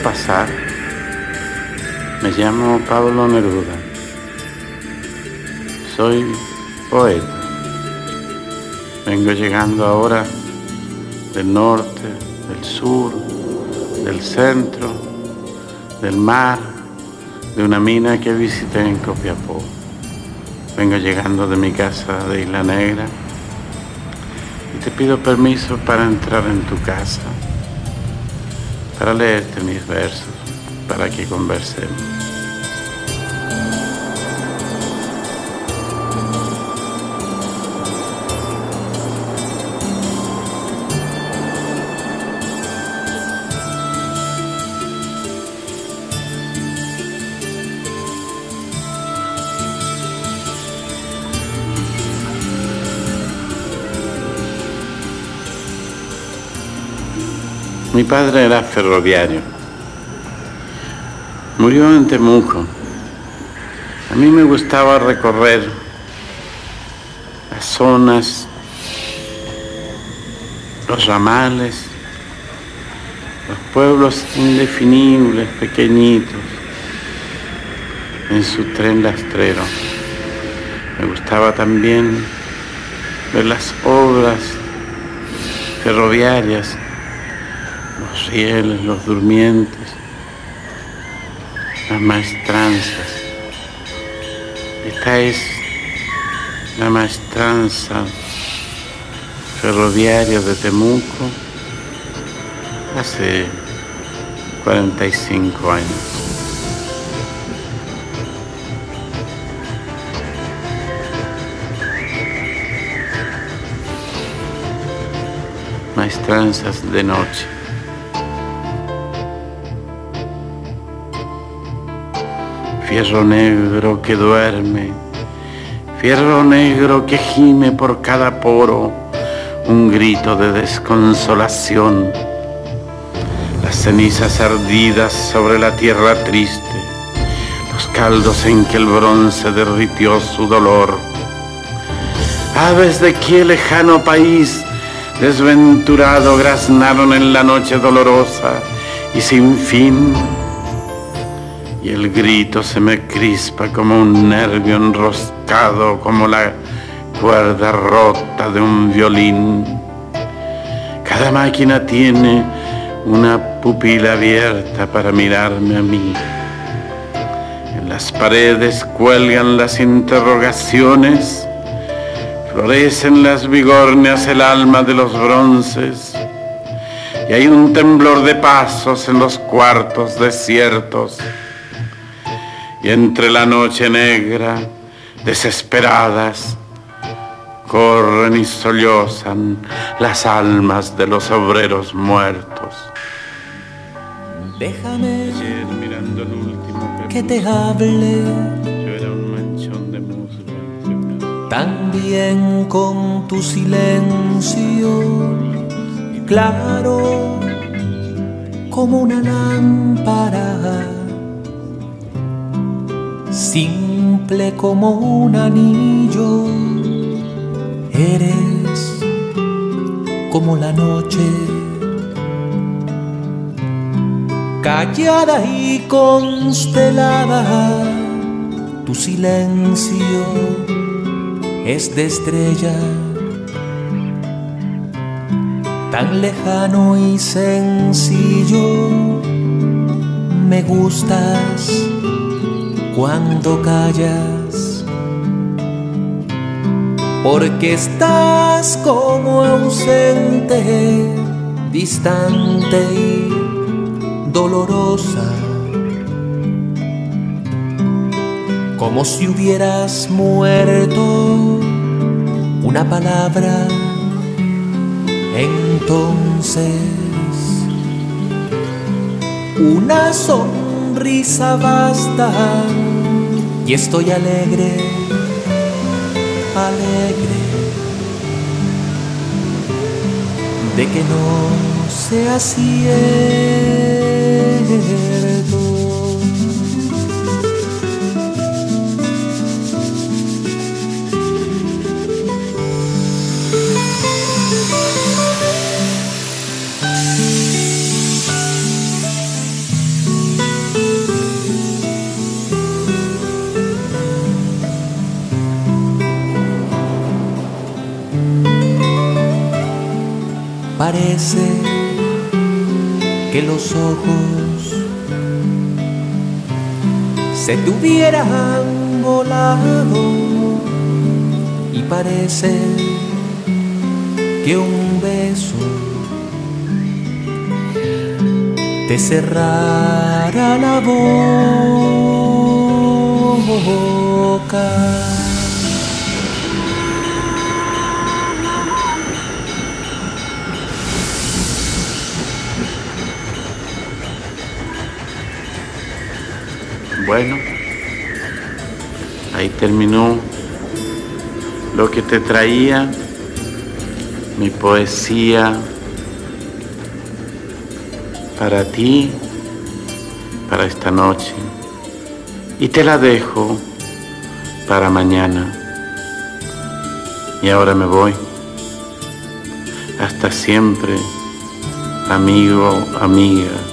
pasar? Me llamo Pablo Neruda. Soy poeta. Vengo llegando ahora del norte, del sur, del centro, del mar, de una mina que visité en Copiapó. Vengo llegando de mi casa de Isla Negra y te pido permiso para entrar en tu casa, para leerte mis versos, para que conversemos. Mi padre era ferroviario. Murió en Temuco. A mí me gustaba recorrer las zonas, los ramales, los pueblos indefinibles, pequeñitos, en su tren lastrero. Me gustaba también ver las obras ferroviarias, los rieles, los durmientes, las maestranzas. Esta es la maestranza ferroviaria de Temuco hace 45 años. Maestranzas de noche. Fierro negro que duerme, fierro negro que gime por cada poro, un grito de desconsolación. Las cenizas ardidas sobre la tierra triste, los caldos en que el bronce derritió su dolor. Aves de qué lejano país desventurado graznaron en la noche dolorosa y sin fin. Y el grito se me crispa como un nervio enroscado, como la cuerda rota de un violín. Cada máquina tiene una pupila abierta para mirarme a mí. En las paredes cuelgan las interrogaciones, florecen las bigornias, el alma de los bronces. Y hay un temblor de pasos en los cuartos desiertos. Y entre la noche negra, desesperadas, corren y sollozan las almas de los obreros muertos. Déjame Ayer, mirando el último que te hable, yo era un manchón de musgo. también con tu silencio, claro como una lámpara, simple como un anillo. Eres como la noche, callada y constelada. Tu silencio es de estrella, tan lejano y sencillo. Me gustas cuando callas, porque estás como ausente, distante y dolorosa, como si hubieras muerto. Una palabra, entonces una sonrisa basta y estoy alegre, alegre de que no sea cierto. parece que los ojos se te hubieran volado y parece que un beso te cerrara la boca. Bueno, ahí terminó lo que te traía, mi poesía para ti, para esta noche, y te la dejo para mañana. Y ahora me voy. Hasta siempre, amigo, amiga.